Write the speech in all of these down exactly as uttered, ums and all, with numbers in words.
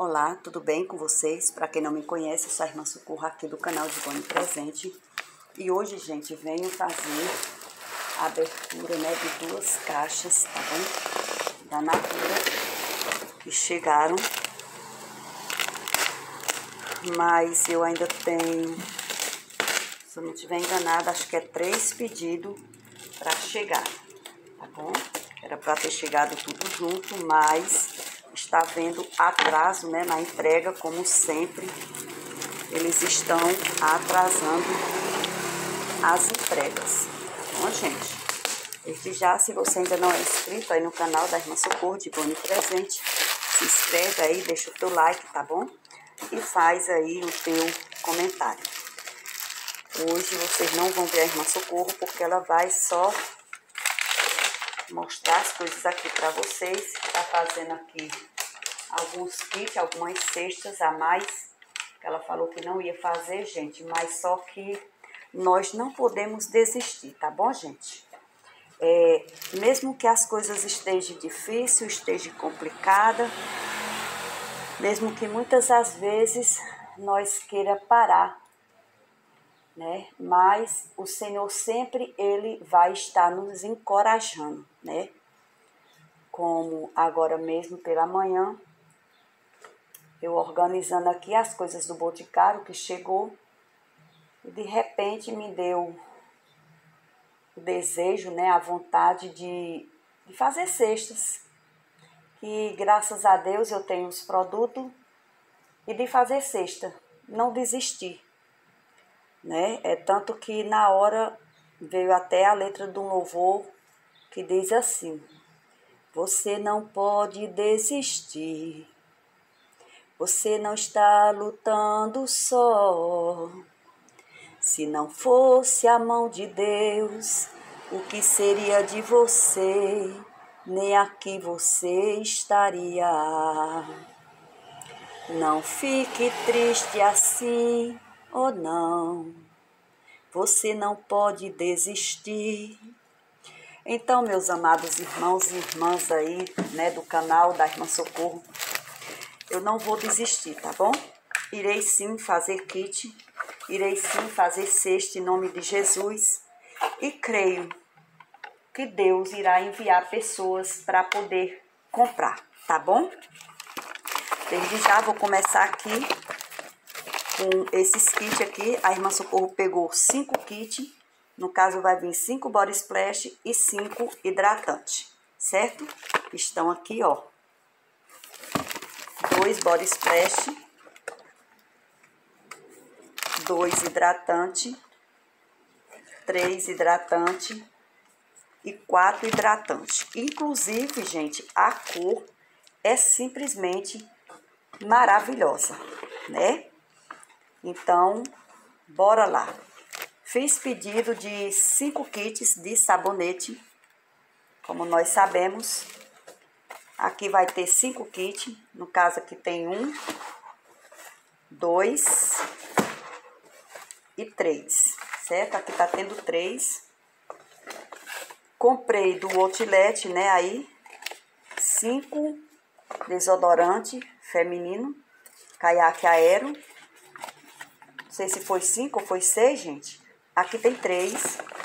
Olá, tudo bem com vocês? Para quem não me conhece, eu sou a Irmã Socorro aqui do canal de Boni Presente. E hoje, gente, venho fazer a abertura, né, de duas caixas, tá bom? Da Natura, que chegaram. Mas eu ainda tenho, se eu não estiver enganada, acho que é três pedidos para chegar, tá bom? Era para ter chegado tudo junto, mas está havendo atraso, né, na entrega, como sempre. Eles estão atrasando as entregas. Bom, gente, desde já, se você ainda não é inscrito aí no canal da Irmã Socorro de Boni Presente, se inscreve aí, deixa o teu like, tá bom? E faz aí o teu comentário. Hoje vocês não vão ver a Irmã Socorro, porque ela vai só mostrar as coisas aqui para vocês. Tá fazendo aqui alguns kits, algumas cestas a mais, que ela falou que não ia fazer, gente, mas só que nós não podemos desistir, tá bom, gente? É, mesmo que as coisas estejam difíceis, estejam complicadas, mesmo que muitas das vezes nós queira parar, né? Mas o Senhor sempre, Ele vai estar nos encorajando, né? Como agora mesmo pela manhã, eu organizando aqui as coisas do Boticário que chegou, e de repente me deu o desejo, né? A vontade de, de fazer cestas. E graças a Deus eu tenho os produtos e de fazer cesta, não desistir, né? É tanto que na hora veio até a letra do louvor que diz assim: você não pode desistir, você não está lutando só. Se não fosse a mão de Deus, o que seria de você? Nem aqui você estaria. Não fique triste assim, ou não. Você não pode desistir. Então, meus amados irmãos e irmãs aí, né, do canal da Irmã Socorro, eu não vou desistir, tá bom? Irei sim fazer kit, irei sim fazer cesta em nome de Jesus. E creio que Deus irá enviar pessoas para poder comprar, tá bom? Desde já vou começar aqui com esses kits aqui. A Irmã Socorro pegou cinco kits, no caso vai vir cinco body splash e cinco hidratante, certo? Estão aqui, ó, dois body splash, dois hidratante, três hidratante e quatro hidratantes. Inclusive, gente, a cor é simplesmente maravilhosa, né? Então, bora lá. Fiz pedido de cinco kits de sabonete, como nós sabemos. Aqui vai ter cinco kits, no caso aqui tem um, dois e três, certo? Aqui tá tendo três. Comprei do Outlet, né, aí, cinco desodorante feminino, Caiaque Aero. Não sei se foi cinco ou foi seis, gente. Aqui tem três.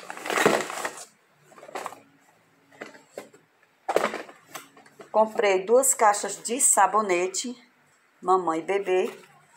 Comprei duas caixas de sabonete, mamãe e bebê.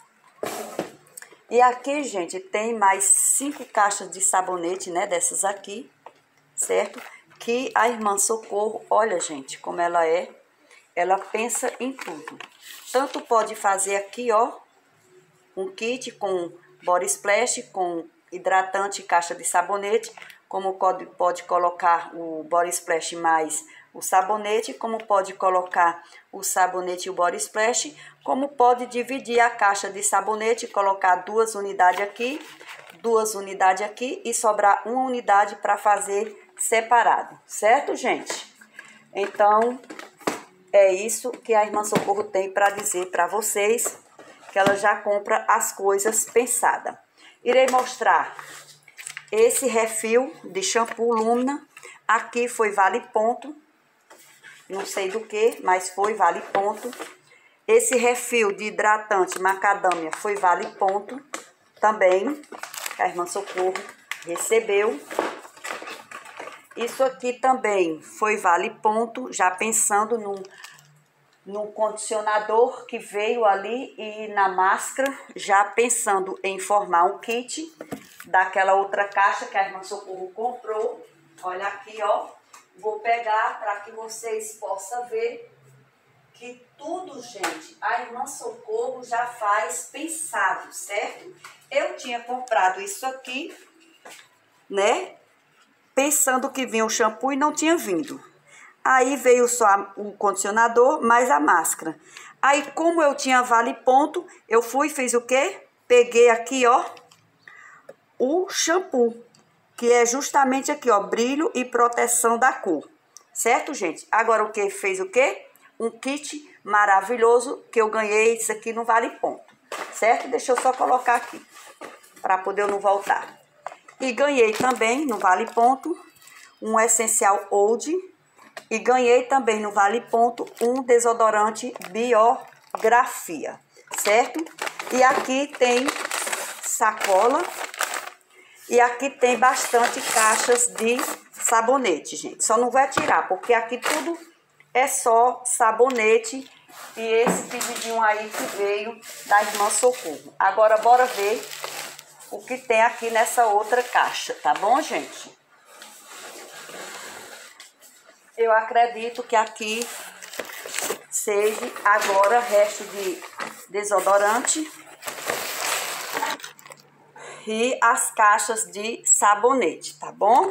E aqui, gente, tem mais cinco caixas de sabonete, né, dessas aqui, certo? Que a Irmã Socorro, olha, gente, como ela é, ela pensa em tudo. Tanto pode fazer aqui, ó, um kit com body splash, com hidratante e caixa de sabonete, como pode, pode colocar o body splash mais o sabonete, como pode colocar o sabonete e o body splash, como pode dividir a caixa de sabonete, colocar duas unidades aqui, duas unidades aqui e sobrar uma unidade para fazer separado, certo, gente? Então, é isso que a Irmã Socorro tem para dizer para vocês, que ela já compra as coisas pensadas. Irei mostrar esse refil de shampoo Lumina. Aqui foi vale ponto, não sei do que, mas foi vale ponto. Esse refil de hidratante macadâmia foi vale ponto também, que a irmã Socorro recebeu. Isso aqui também foi vale ponto, já pensando no, no condicionador que veio ali e na máscara, já pensando em formar um kit daquela outra caixa que a irmã Socorro comprou. Olha aqui, ó. Vou pegar para que vocês possam ver que tudo, gente, a irmã Socorro já faz pensado, certo? Eu tinha comprado isso aqui, né? Pensando que vinha o shampoo e não tinha vindo. Aí veio só o condicionador, mais a máscara. Aí, como eu tinha vale ponto, eu fui e fiz o quê? Peguei aqui, ó, o shampoo, que é justamente aqui, ó, brilho e proteção da cor. Certo, gente? Agora, o que fez o quê? Um kit maravilhoso que eu ganhei isso aqui no vale ponto. Certo? Deixa eu só colocar aqui, para poder eu não voltar. E ganhei também no vale ponto um essencial old. E ganhei também no vale ponto um desodorante biografia. Certo? E aqui tem sacola. E aqui tem bastante caixas de sabonete, gente. Só não vai tirar, porque aqui tudo é só sabonete. E esse pedidinho aí que veio da irmã Socorro. Agora, bora ver o que tem aqui nessa outra caixa, tá bom, gente? Eu acredito que aqui seja agora resto de desodorante e as caixas de sabonete, tá bom?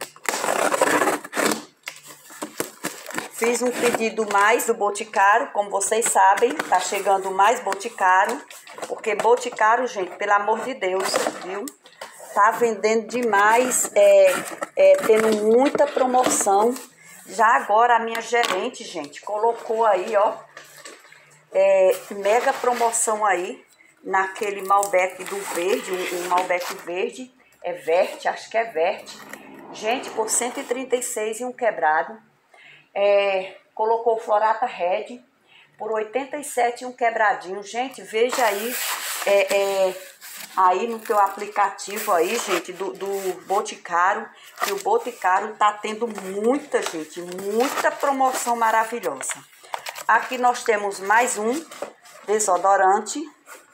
Fiz um pedido mais do Boticário, como vocês sabem, tá chegando mais Boticário, porque Boticário, gente, pelo amor de Deus, viu? Tá vendendo demais, é, é, tendo muita promoção. Já agora a minha gerente, gente, colocou aí, ó, é, mega promoção aí, naquele Malbec do verde, um, um Malbec verde, é Verte, acho que é Verte. Gente, por cento e trinta e seis e um quebrado. É, colocou Florata Red por oitenta e sete e um quebradinho. Gente, veja aí, é, é, aí no teu aplicativo aí, gente, do, do Boticário, que o Boticário tá tendo muita, gente, muita promoção maravilhosa. Aqui nós temos mais um desodorante,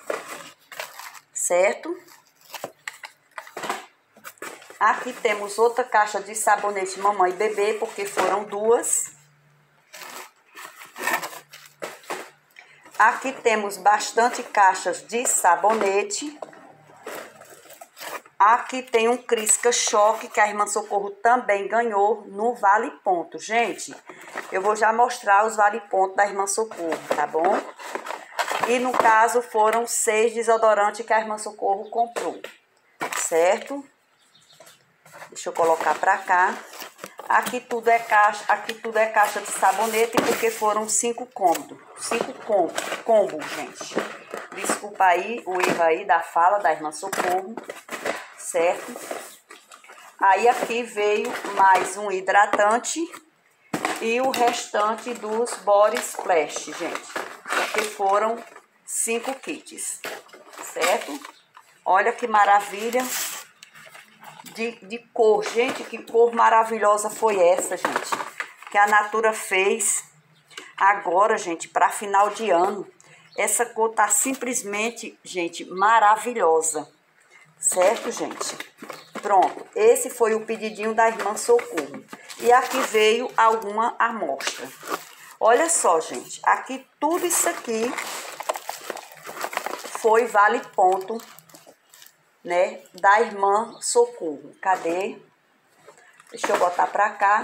certo? Aqui temos outra caixa de sabonete mamãe e bebê, porque foram duas. Aqui temos bastante caixas de sabonete. Aqui tem um Crisca Choque, que a irmã Socorro também ganhou no Vale Ponto. Gente, eu vou já mostrar os Vale Ponto da irmã Socorro, tá bom? E no caso foram seis desodorantes que a irmã Socorro comprou, certo? Deixa eu colocar pra cá. Aqui tudo é caixa, aqui tudo é caixa de sabonete, porque foram cinco cômodos. Cinco combos, combo, gente. Desculpa aí o erro aí da fala da irmã Socorro, certo? Aí aqui veio mais um hidratante e o restante dos Body Splash, gente. Que foram cinco kits, certo? Olha que maravilha. De, de cor, gente, que cor maravilhosa foi essa, gente, que a Natura fez agora, gente, para final de ano. Essa cor tá simplesmente, gente, maravilhosa, certo, gente? Pronto, esse foi o pedidinho da irmã Socorro. E aqui veio alguma amostra. Olha só, gente, aqui tudo isso aqui foi vale ponto, né, da irmã Socorro. Cadê? Deixa eu botar pra cá,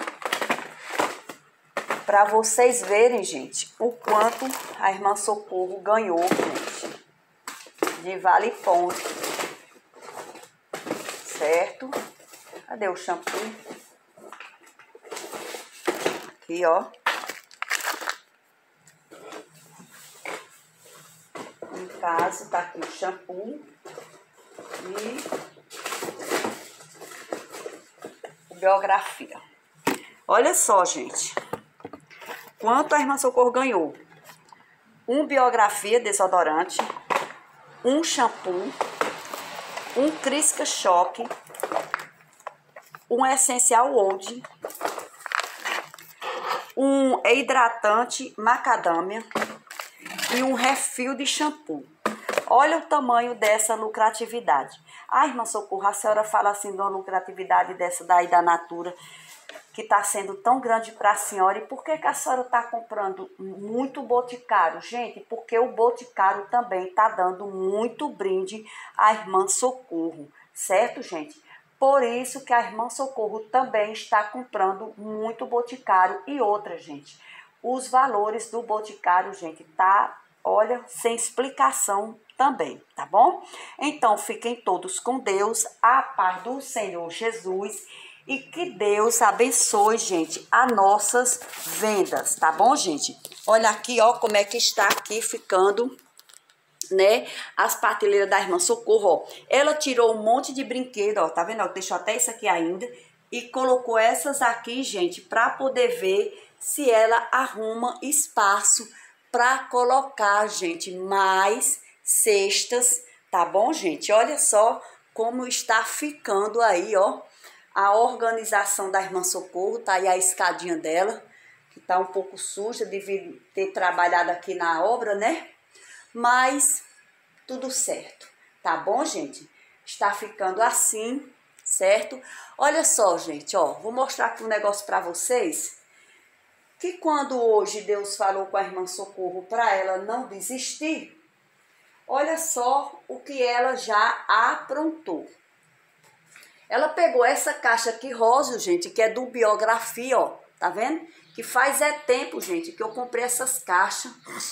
pra vocês verem, gente, o quanto a irmã Socorro ganhou, gente, de vale ponto, certo? Cadê o shampoo? Aqui, ó. No caso, tá aqui o shampoo. E biografia. Olha só, gente, quanto a irmã Socorro ganhou. um Biografia desodorante, um shampoo, um Crisca Choque, um Essencial Old, um hidratante macadâmia e um refil de shampoo. Olha o tamanho dessa lucratividade. Ah, irmã Socorro, a senhora fala assim de uma lucratividade dessa daí da Natura, que está sendo tão grande para a senhora. E por que, que a senhora está comprando muito Boticário? Gente, porque o Boticário também está dando muito brinde à irmã Socorro, certo, gente? Por isso que a irmã Socorro também está comprando muito Boticário. E outra, gente, os valores do Boticário, gente, tá, olha, sem explicação também, tá bom? Então, fiquem todos com Deus, a paz do Senhor Jesus, e que Deus abençoe, gente, as nossas vendas, tá bom, gente? Olha aqui, ó, como é que está aqui ficando, né, as partilheiras da irmã Socorro, ó. Ela tirou um monte de brinquedo, ó, tá vendo? Ó, deixou até isso aqui ainda, e colocou essas aqui, gente, pra poder ver se ela arruma espaço pra colocar, gente, mais cestas, tá bom, gente? Olha só como está ficando aí, ó, a organização da irmã Socorro. Tá aí a escadinha dela, que tá um pouco suja, devido ter trabalhado aqui na obra, né? Mas tudo certo, tá bom, gente? Está ficando assim, certo? Olha só, gente, ó, vou mostrar aqui um negócio pra vocês, que quando hoje Deus falou com a irmã Socorro para ela não desistir, olha só o que ela já aprontou. Ela pegou essa caixa aqui rosa, gente, que é do Biografia, ó, tá vendo? Que faz é tempo, gente, que eu comprei essas caixas.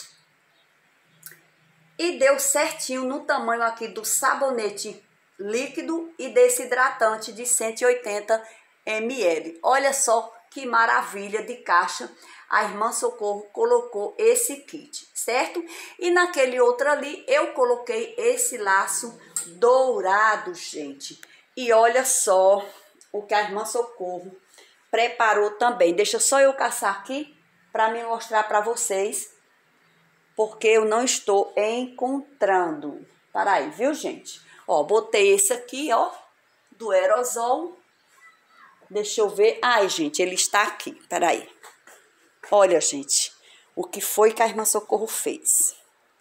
E deu certinho no tamanho aqui do sabonete líquido e desse hidratante de cento e oitenta mililitros. Olha só que maravilha de caixa. A irmã Socorro colocou esse kit, certo? E naquele outro ali eu coloquei esse laço dourado, gente. E olha só o que a irmã Socorro preparou também. Deixa só eu caçar aqui para me mostrar para vocês, porque eu não estou encontrando. Para aí, viu, gente? Ó, botei esse aqui, ó, do aerosol. Deixa eu ver. Ai, gente, ele está aqui. Peraí. Olha, gente, o que foi que a irmã Socorro fez.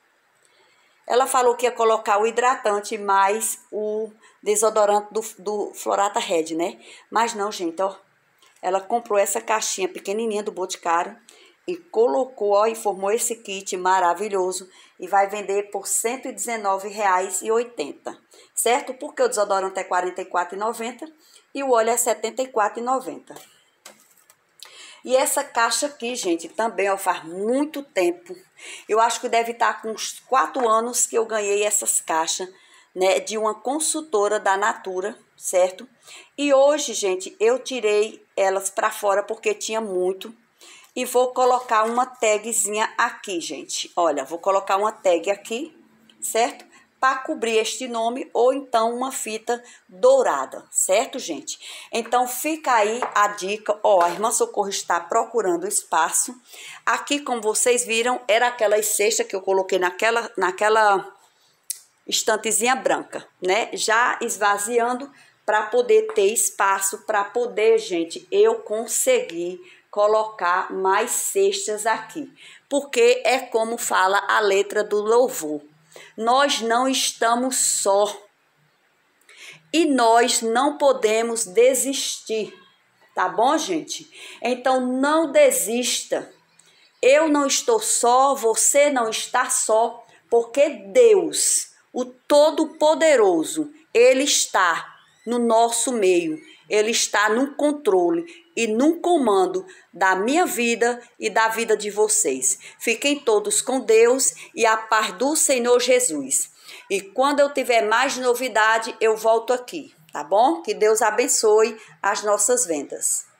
Ela falou que ia colocar o hidratante mais o desodorante do, do Florata Red, né? Mas não, gente, ó. Ela comprou essa caixinha pequenininha do Boticário e colocou, ó, e formou esse kit maravilhoso e vai vender por cento e dezenove reais e oitenta centavos, certo? Porque o desodorante é quarenta e quatro reais e noventa centavos e o óleo é setenta e quatro reais e noventa centavos. E essa caixa aqui, gente, também, ó, faz muito tempo. Eu acho que deve estar com uns quatro anos que eu ganhei essas caixas, né, de uma consultora da Natura, certo? E hoje, gente, eu tirei elas para fora porque tinha muito. E vou colocar uma tagzinha aqui, gente. Olha, vou colocar uma tag aqui, certo? Para cobrir este nome, ou então uma fita dourada, certo, gente? Então, fica aí a dica. Ó, a irmã Socorro está procurando espaço. Aqui, como vocês viram, era aquelas cestas que eu coloquei naquela, naquela estantezinha branca, né? Já esvaziando para poder ter espaço, para poder, gente, eu conseguir colocar mais cestas aqui. Porque é como fala a letra do louvor. Nós não estamos só e nós não podemos desistir, tá bom, gente? Então não desista. Eu não estou só, você não está só, porque Deus, o Todo-Poderoso, Ele está no nosso meio, Ele está no controle e no comando da minha vida e da vida de vocês. Fiquem todos com Deus e a paz do Senhor Jesus. E quando eu tiver mais novidade, eu volto aqui, tá bom? Que Deus abençoe as nossas vendas.